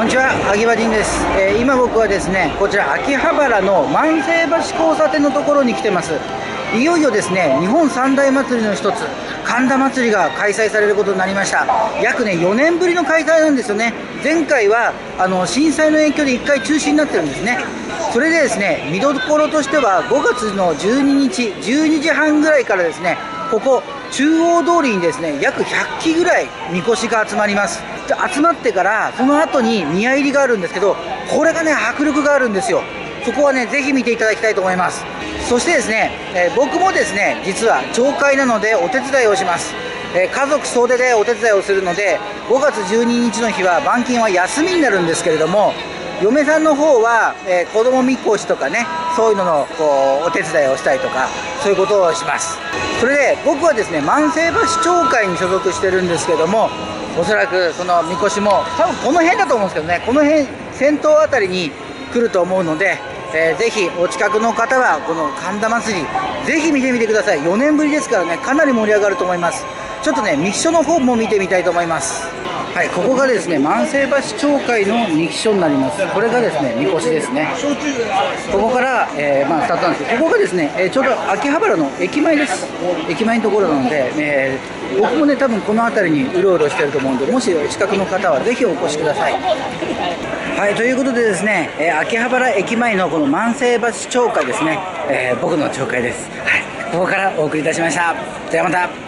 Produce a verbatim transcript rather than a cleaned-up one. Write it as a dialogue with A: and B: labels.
A: んにちは、秋葉仁です。えー、今僕はですね、こちら秋葉原の万世橋交差点のところに来てます。いよいよですね、日本三大祭りの一つ、神田祭りが開催されることになりました。約ね、よねんぶりの開催なんですよね。前回はあの震災の影響でいっかい中止になってるんですね。それでですね、見どころとしてはごがつのじゅうににち、じゅうにじはんぐらいからですね、ここ中央通りにですね、約ひゃっきぐらいみこしが集まります。集まってからその後に宮入りがあるんですけど、これがね、迫力があるんですよ。そこはね、ぜひ見ていただきたいと思います。そしてですね、えー、僕もですね、実は町会なのでお手伝いをします。えー、家族総出でお手伝いをするので、ごがつじゅうににちの日は板金は休みになるんですけれども、嫁さんの方は、えー、子供みこしとかね、そういうののこうお手伝いをしたりとか、そういうことをします。それで僕はですね、万世橋町会に所属してるんですけども、おそらくそのみこしも多分この辺だと思うんですけどね、この辺先頭あたりに来ると思うので、えー、ぜひお近くの方はこの神田祭りぜひ見てみてください。よねんぶりですからね、かなり盛り上がると思います。ちょっとね、三木所の方も見てみたいと思います。はい、ここがですね、万世橋町会の三木所になります。これがですね、みこしですね。ここから、えー、まあふたつなんですけど、ここがですね、えー、ちょうど秋葉原の駅前です。駅前のところなので、えー、僕もね、多分この辺りにうろうろしてると思うんで、もしお近くの方はぜひお越しください。はい、ということでですね、えー、秋葉原駅前のこの万世橋町会ですね、えー、僕の町会です。はい、ここからお送りいたしました。ではまた。